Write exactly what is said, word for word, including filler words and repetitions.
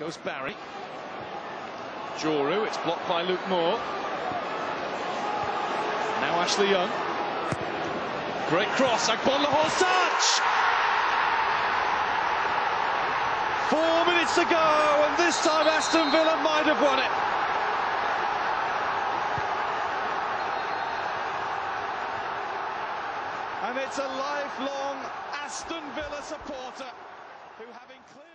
Goes Barry. Joru, it's blocked by Luke Moore. Now Ashley Young. Great cross, Agbonlahor's touch! Four minutes to go, and this time Aston Villa might have won it. And it's a lifelong Aston Villa supporter who, having cleared